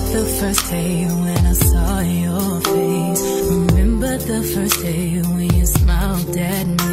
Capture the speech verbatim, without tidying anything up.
the first day when I saw your face. Remember the first day when you smiled at me.